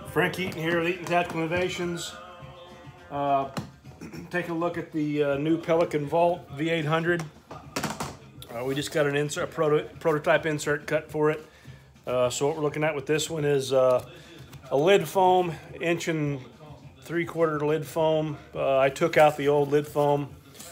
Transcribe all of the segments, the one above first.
Frank Eaton here with Eaton Tactical Innovations. Take a look at the new Pelican Vault V800. We just got an insert, prototype insert cut for it. So what we're looking at with this one is a lid foam, 1 3/4 lid foam. I took out the old lid foam,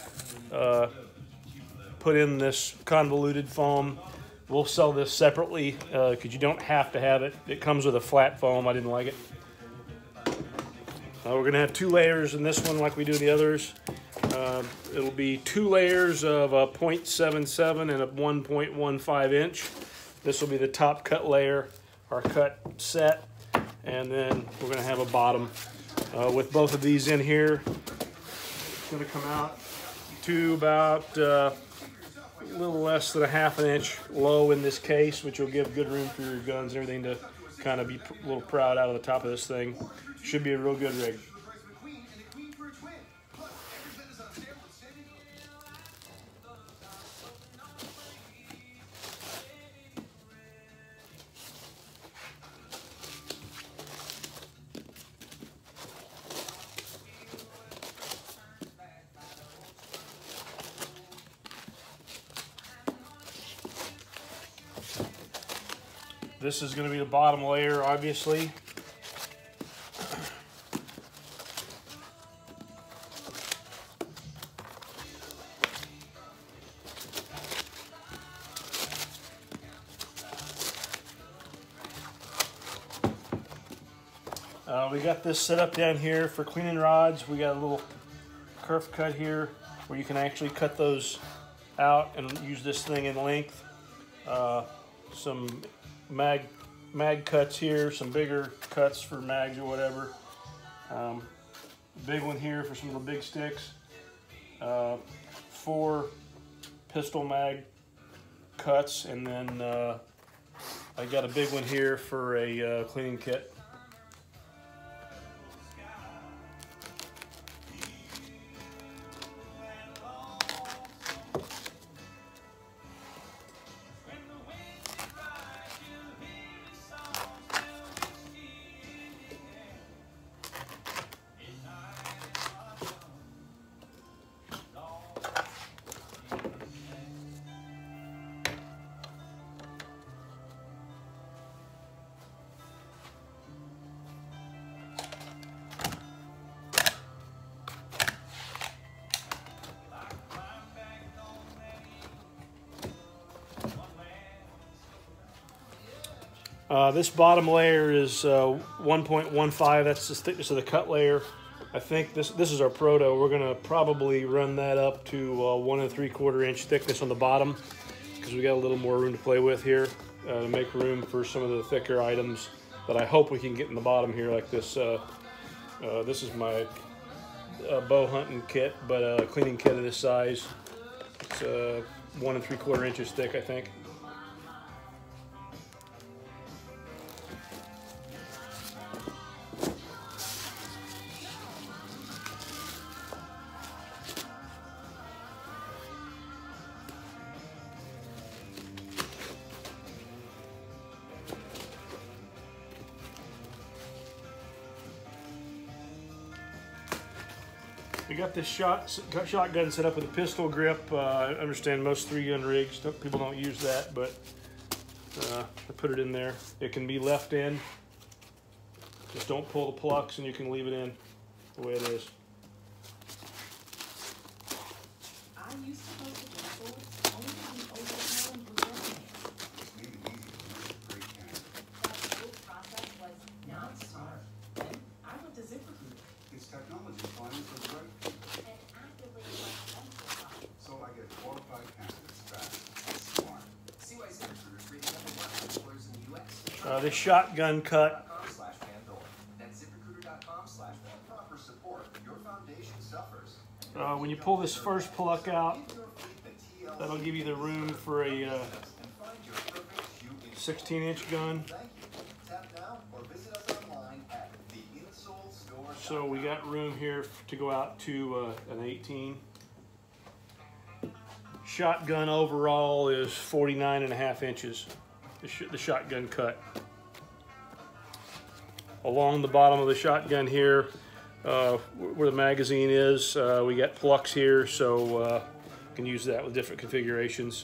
put in this convoluted foam. We'll sell this separately because you don't have to have it. It comes with a flat foam. I didn't like it. We're going to have 2 layers in this one like we do the others. It'll be 2 layers of a 0.77 and a 1.15 inch. This will be the top cut layer, our cut set, and then we're going to have a bottom. With both of these in here, it's going to come out to about a little less than a ½ inch low in this case, which will give good room for your guns and everything to kind of be a little proud out of the top of this thing. Should be a real good rig. This is going to be the bottom layer, obviously. We got this set up down here for cleaning rods. We got a little kerf cut here where you can actually cut those out and use this thing in length. Some mag cuts here, some bigger cuts for mags or whatever. Big one here for some of the big sticks. 4 pistol mag cuts, and then I got a big one here for a cleaning kit. This bottom layer is 1.15. That's the thickness of the cut layer. I think this is our proto. We're going to probably run that up to 1 3/4 inch thickness on the bottom because we got a little more room to play with here to make room for some of the thicker items that I hope we can get in the bottom here, like this. This is my bow hunting kit, but a cleaning kit of this size. It's 1 3/4 inches thick, I think. We got this shotgun set up with a pistol grip. I understand most 3-gun rigs, people don't use that, but I put it in there. It can be left in. Just don't pull the plugs and you can leave it in the way it is. This shotgun cut. When you pull this first plug out, that'll give you the room for a 16-inch gun. So we got room here to go out to an 18. Shotgun overall is 49.5 inches. The shotgun cut. along the bottom of the shotgun here, where the magazine is, we got plucks here, so you can use that with different configurations.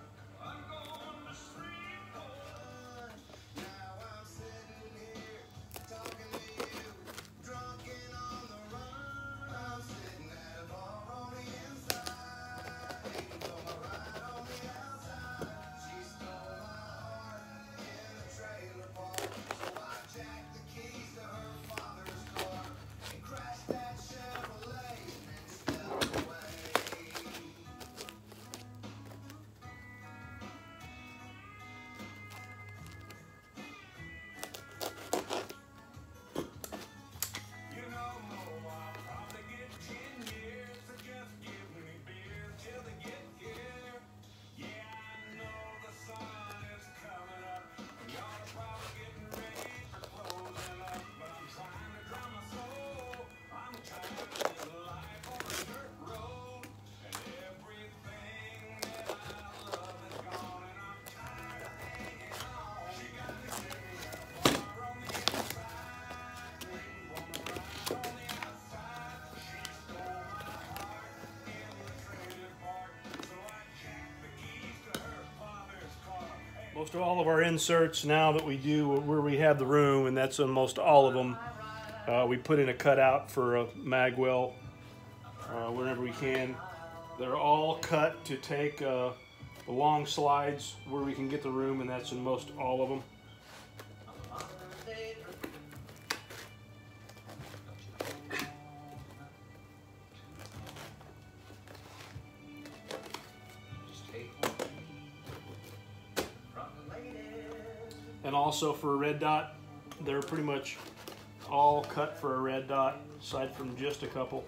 Most of all of our inserts now that we do where we have the room, and that's on most all of them, we put in a cutout for a mag well wherever we can. They're all cut to take the long slides where we can get the room, and that's in most all of them. And also for a red dot, they're pretty much all cut for a red dot, aside from just a couple.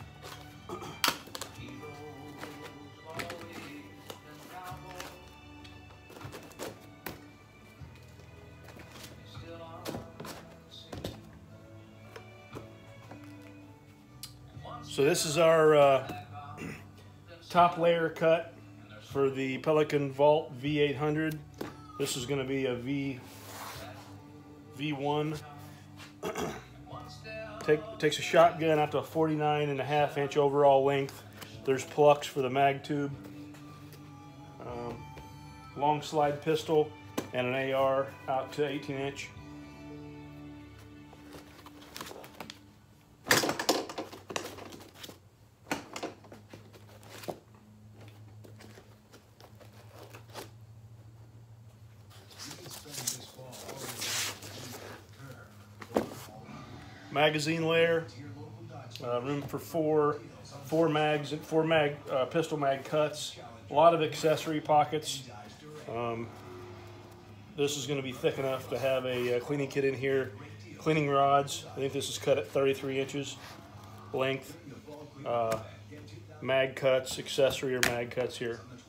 So this is our top layer cut for the Pelican Vault V800. This is going to be a V1. Takes a shotgun out to a 49.5-inch overall length. There's plucks for the mag tube. Long slide pistol and an AR out to 18-inch. Magazine layer, room for four pistol mag cuts, a lot of accessory pockets. This is going to be thick enough to have a cleaning kit in here. Cleaning rods, I think this is cut at 33 inches length. Mag cuts, accessory or mag cuts here.